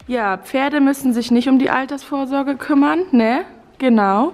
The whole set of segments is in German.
Ja, Pferde müssen sich nicht um die Altersvorsorge kümmern, ne? Genau.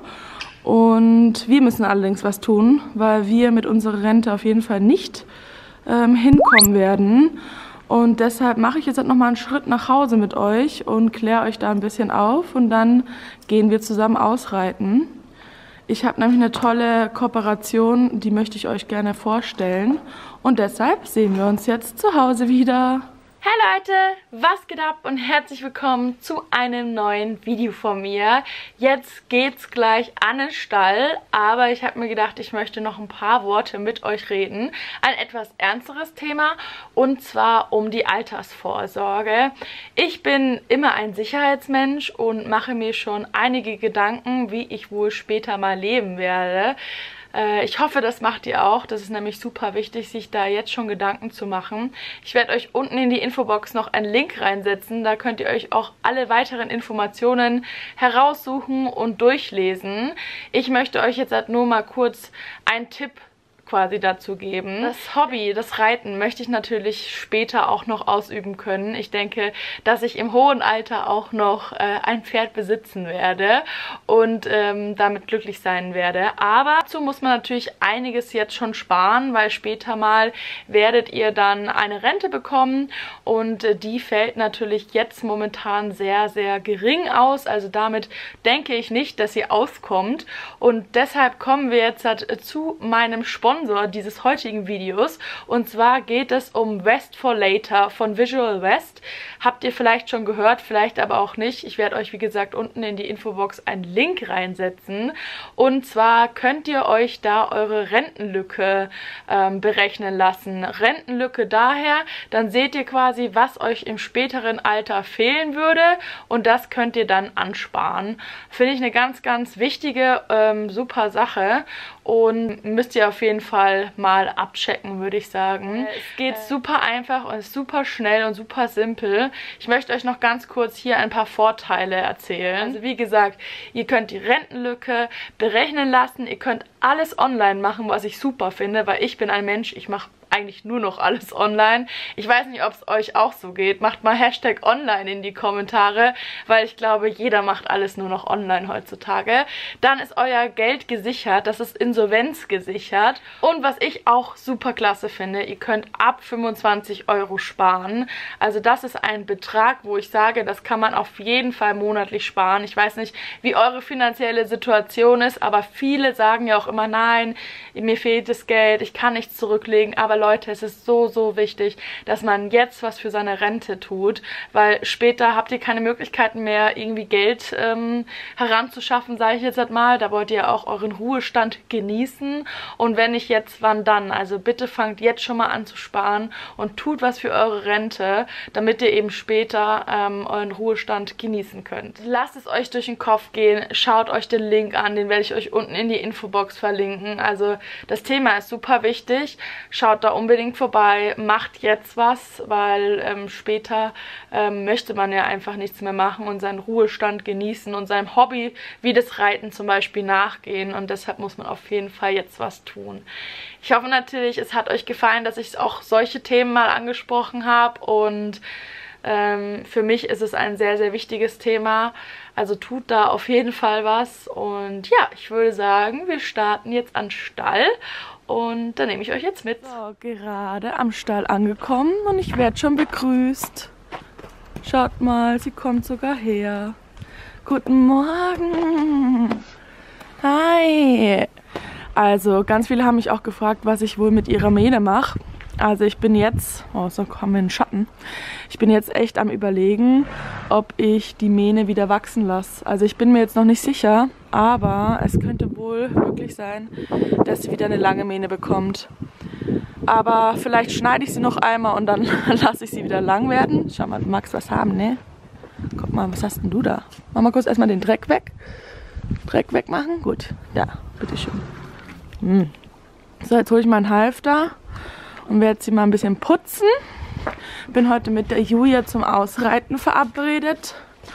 Und wir müssen allerdings was tun, weil wir mit unserer Rente auf jeden Fall nicht hinkommen werden. Und deshalb mache ich jetzt halt nochmal einen Schritt nach Hause mit euch und kläre euch da ein bisschen auf und dann gehen wir zusammen ausreiten. Ich habe nämlich eine tolle Kooperation, die möchte ich euch gerne vorstellen. Und deshalb sehen wir uns jetzt zu Hause wieder. Hey Leute, was geht ab und herzlich willkommen zu einem neuen Video von mir. Jetzt geht's gleich an den Stall, aber ich habe mir gedacht, ich möchte noch ein paar Worte mit euch reden. Ein etwas ernsteres Thema und zwar um die Altersvorsorge. Ich bin immer ein Sicherheitsmensch und mache mir schon einige Gedanken, wie ich wohl später mal leben werde. Ich hoffe, das macht ihr auch. Das ist nämlich super wichtig, sich da jetzt schon Gedanken zu machen. Ich werde euch unten in die Infobox noch einen Link reinsetzen. Da könnt ihr euch auch alle weiteren Informationen heraussuchen und durchlesen. Ich möchte euch jetzt halt nur mal kurz einen Tipp quasi dazu geben. Das Hobby, das Reiten, möchte ich natürlich später auch noch ausüben können. Ich denke, dass ich im hohen Alter auch noch ein Pferd besitzen werde und damit glücklich sein werde. Aber dazu muss man natürlich einiges jetzt schon sparen, weil später mal werdet ihr dann eine Rente bekommen und die fällt natürlich jetzt momentan sehr, sehr gering aus. Also damit denke ich nicht, dass sie auskommt und deshalb kommen wir jetzt halt zu meinem Sponsor dieses heutigen Videos und zwar geht es um Vest for Later von Visual Vest. Habt ihr vielleicht schon gehört, vielleicht aber auch nicht. Ich werde euch wie gesagt unten in die Infobox einen Link reinsetzen und zwar könnt ihr euch da eure Rentenlücke berechnen lassen. Rentenlücke daher, dann seht ihr quasi, was euch im späteren Alter fehlen würde und das könnt ihr dann ansparen. Finde ich eine ganz, ganz wichtige, super Sache und müsst ihr auf jeden Fall mal abchecken, würde ich sagen. Es geht super einfach und ist super schnell und super simpel. Ich möchte euch noch ganz kurz hier ein paar Vorteile erzählen. Also wie gesagt, ihr könnt die Rentenlücke berechnen lassen, ihr könnt alles online machen, was ich super finde, weil ich bin ein Mensch, ich mache eigentlich nur noch alles online. Ich weiß nicht, ob es euch auch so geht. Macht mal Hashtag online in die Kommentare, weil ich glaube, jeder macht alles nur noch online heutzutage. Dann ist euer Geld gesichert, das ist Insolvenz gesichert. Und was ich auch super klasse finde, ihr könnt ab 25 € sparen. Also das ist ein Betrag, wo ich sage, das kann man auf jeden Fall monatlich sparen. Ich weiß nicht, wie eure finanzielle Situation ist, aber viele sagen ja auch immer, nein, mir fehlt das Geld, ich kann nichts zurücklegen, aber Leute, es ist so, so wichtig, dass man jetzt was für seine Rente tut, weil später habt ihr keine Möglichkeiten mehr, irgendwie Geld heranzuschaffen, sage ich jetzt halt mal. Da wollt ihr auch euren Ruhestand genießen und wenn nicht jetzt, wann dann? Also bitte fangt jetzt schon mal an zu sparen und tut was für eure Rente, damit ihr eben später euren Ruhestand genießen könnt. Lasst es euch durch den Kopf gehen, schaut euch den Link an, den werde ich euch unten in die Infobox verlinken. Also das Thema ist super wichtig, schaut da unbedingt vorbei, macht jetzt was, weil später möchte man ja einfach nichts mehr machen und seinen Ruhestand genießen und seinem Hobby wie das Reiten zum Beispiel nachgehen und deshalb muss man auf jeden Fall jetzt was tun. Ich hoffe natürlich, es hat euch gefallen, dass ich auch solche Themen mal angesprochen habe und für mich ist es ein sehr, sehr wichtiges Thema. Also tut da auf jeden Fall was und ja, ich würde sagen, wir starten jetzt an den Stall. Und dann nehme ich euch jetzt mit. So, gerade am Stall angekommen und ich werde schon begrüßt. Schaut mal, sie kommt sogar her. Guten Morgen. Hi. Also, ganz viele haben mich auch gefragt, was ich wohl mit ihrer Mähne mache. Also ich bin jetzt, oh, so kommen wir in den Schatten. Ich bin jetzt echt am Überlegen, ob ich die Mähne wieder wachsen lasse. Also ich bin mir jetzt noch nicht sicher, aber es könnte wohl wirklich sein, dass sie wieder eine lange Mähne bekommt. Aber vielleicht schneide ich sie noch einmal und dann lasse ich sie wieder lang werden. Schau mal, du magst was haben, ne? Guck mal, was hast denn du da? Mach mal kurz erstmal den Dreck weg. Dreck wegmachen? Gut, ja, bitteschön. So, jetzt hole ich meinen Halfter und werde sie mal ein bisschen putzen. Bin heute mit der Julia zum Ausreiten verabredet.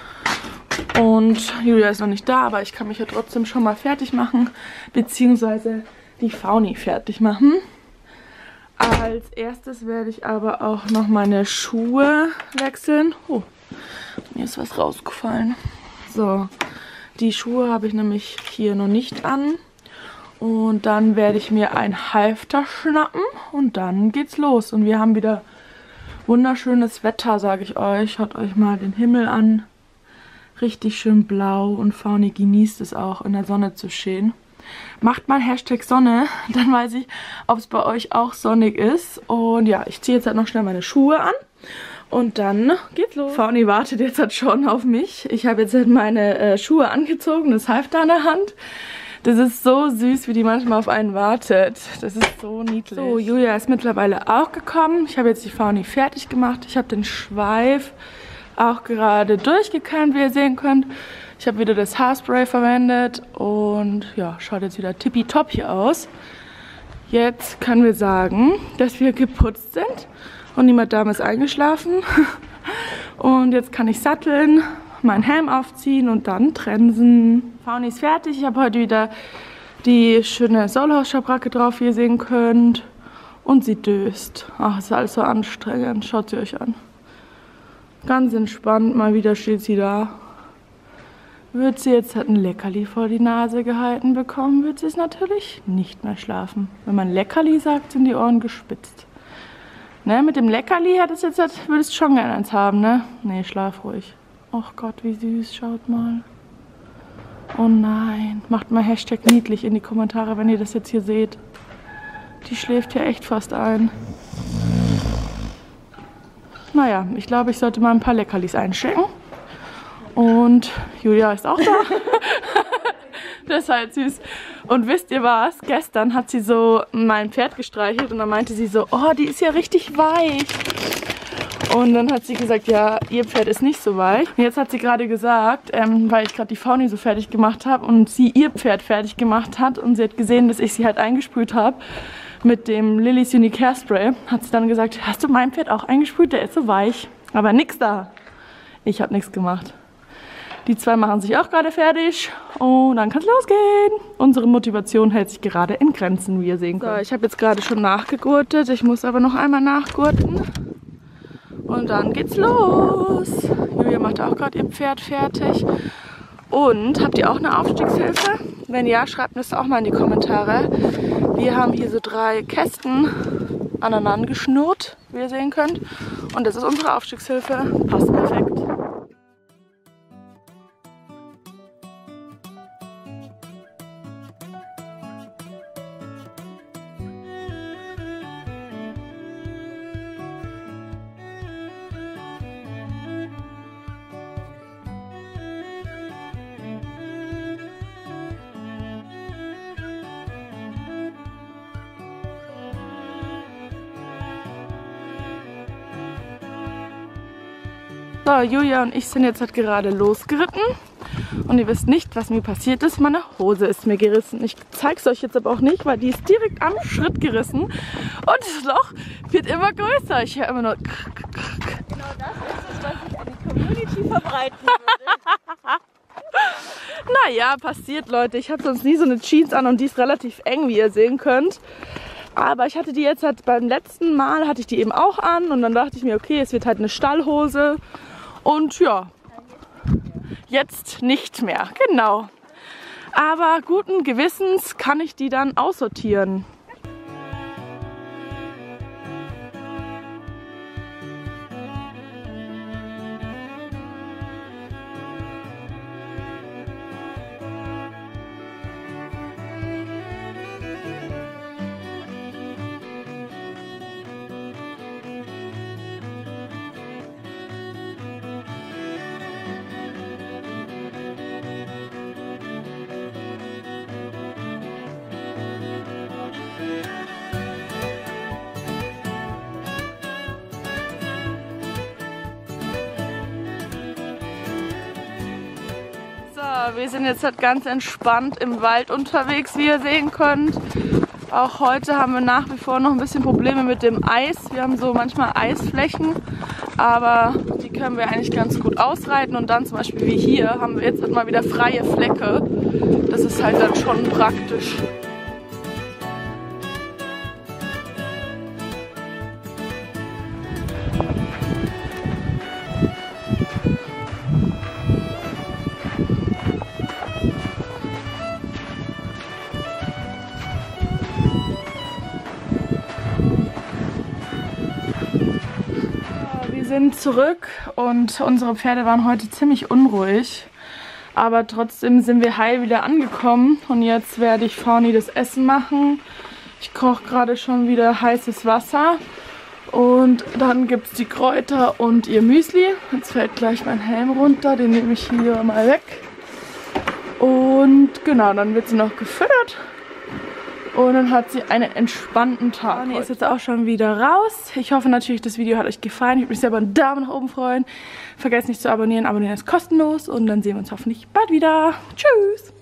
Und Julia ist noch nicht da, aber ich kann mich ja trotzdem schon mal fertig machen, beziehungsweise die Fauni fertig machen. Als erstes werde ich aber auch noch meine Schuhe wechseln. Oh, Mir ist was rausgefallen. So, die Schuhe habe ich nämlich hier noch nicht an. Und dann werde ich mir ein Halfter schnappen und dann geht's los. Und wir haben wieder wunderschönes Wetter, sage ich euch. Schaut euch mal den Himmel an. Richtig schön blau und Fauni genießt es auch, in der Sonne zu stehen. Macht mal Hashtag Sonne, dann weiß ich, ob es bei euch auch sonnig ist. Und ja, ich ziehe jetzt halt noch schnell meine Schuhe an. Und dann geht's los. Fauni wartet jetzt halt schon auf mich. Ich habe jetzt halt meine Schuhe angezogen, das Halfter in der Hand. Das ist so süß, wie die manchmal auf einen wartet. Das ist so niedlich. So, Julia ist mittlerweile auch gekommen. Ich habe jetzt die Fauni fertig gemacht. Ich habe den Schweif auch gerade durchgekämmt, wie ihr sehen könnt. Ich habe wieder das Haarspray verwendet und ja, schaut jetzt wieder tippitopp hier aus. Jetzt können wir sagen, dass wir geputzt sind und die Madame ist eingeschlafen. Und jetzt kann ich satteln, meinen Helm aufziehen und dann trensen. Fauni ist fertig. Ich habe heute wieder die schöne Sollhaus-Schabracke drauf, wie ihr sehen könnt. Und sie döst. Ach, ist alles so anstrengend. Schaut sie euch an. Ganz entspannt, mal wieder steht sie da. Wird sie jetzt ein Leckerli vor die Nase gehalten bekommen, wird sie es natürlich nicht mehr schlafen. Wenn man Leckerli sagt, sind die Ohren gespitzt. Ne, mit dem Leckerli würdest du schon gerne eins haben, ne? Ne, schlaf ruhig. Ach Gott, wie süß, schaut mal. Oh nein, macht mal Hashtag niedlich in die Kommentare, wenn ihr das jetzt hier seht. Die schläft ja echt fast ein. Naja, ich glaube, ich sollte mal ein paar Leckerlis einstecken. Und Julia ist auch da. Das ist halt süß. Und wisst ihr was? Gestern hat sie so mein Pferd gestreichelt und dann meinte sie so, oh, die ist ja richtig weich. Und dann hat sie gesagt, ja, ihr Pferd ist nicht so weich. Und jetzt hat sie gerade gesagt, weil ich gerade die Fauni so fertig gemacht habe und sie ihr Pferd fertig gemacht hat und sie hat gesehen, dass ich sie halt eingesprüht habe mit dem Lily's Unique Hairspray, hat sie dann gesagt, hast du mein Pferd auch eingesprüht? Der ist so weich. Aber nix da. Ich habe nichts gemacht. Die zwei machen sich auch gerade fertig und dann kann es losgehen. Unsere Motivation hält sich gerade in Grenzen, wie ihr sehen könnt. So, ich habe jetzt gerade schon nachgegurtet. Ich muss aber noch einmal nachgurten. Und dann geht's los. Julia macht auch gerade ihr Pferd fertig. Und habt ihr auch eine Aufstiegshilfe? Wenn ja, schreibt mir das auch mal in die Kommentare. Wir haben hier so 3 Kästen aneinander geschnurrt, wie ihr sehen könnt. Und das ist unsere Aufstiegshilfe. Passt perfekt. So, Julia und ich sind jetzt halt gerade losgeritten und ihr wisst nicht, was mir passiert ist. Meine Hose ist mir gerissen. Ich zeige es euch jetzt aber auch nicht, weil die ist direkt am Schritt gerissen und das Loch wird immer größer. Ich höre immer nur... Genau das ist es, was ich an die Community verbreiten würde. Naja, passiert, Leute. Ich habe sonst nie so eine Jeans an und die ist relativ eng, wie ihr sehen könnt. Aber ich hatte die jetzt halt beim letzten Mal, hatte ich die eben auch an und dann dachte ich mir, okay, es wird halt eine Stallhose. Und ja, jetzt nicht mehr, genau. Aber guten Gewissens kann ich die dann aussortieren. Wir sind jetzt halt ganz entspannt im Wald unterwegs, wie ihr sehen könnt. Auch heute haben wir nach wie vor noch ein bisschen Probleme mit dem Eis. Wir haben so manchmal Eisflächen, aber die können wir eigentlich ganz gut ausreiten. Und dann zum Beispiel wie hier haben wir jetzt halt mal wieder freie Flecke. Das ist halt dann schon praktisch. sind zurück und unsere Pferde waren heute ziemlich unruhig. Aber trotzdem sind wir heil wieder angekommen und jetzt werde ich Fauni das Essen machen. Ich koche gerade schon wieder heißes Wasser und dann gibt es die Kräuter und ihr Müsli. Jetzt fällt gleich mein Helm runter, den nehme ich hier mal weg. Und genau, dann wird sie noch gefüttert. Und dann hat sie einen entspannten Tag. Fauni ist jetzt auch schon wieder raus. Ich hoffe natürlich, das Video hat euch gefallen. Ich würde mich sehr über einen Daumen nach oben freuen. Vergesst nicht zu abonnieren. Abonnieren ist kostenlos. Und dann sehen wir uns hoffentlich bald wieder. Tschüss!